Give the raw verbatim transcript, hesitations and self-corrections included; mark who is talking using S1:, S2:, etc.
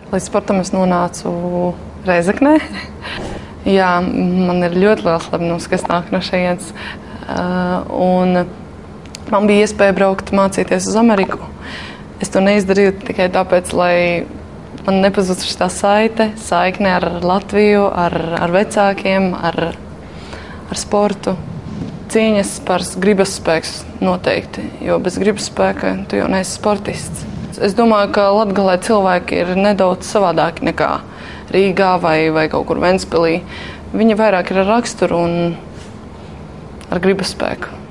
S1: Līdz sportam es nonācu Rēzeknē. Jā, man ir ļoti liels lepnums, ka es nāku no šejienes. Un man bija iespēja braukt mācīties uz Ameriku. Es to neizdarīju tikai tāpēc, lai man nepazustu šī saite, saikne ar Latviju, ar, ar vecākiem, ar, ar sportu. Cīņas par gribas spēks noteikti, jo bez gribas spēka tu jau neesi sportists. Es domāju, ka Latgalē cilvēki ir nedaudz savādāki nekā Rīgā vai, vai kaut kur Ventspilī. Viņi vairāk ir ar raksturu un ar gribas spēku.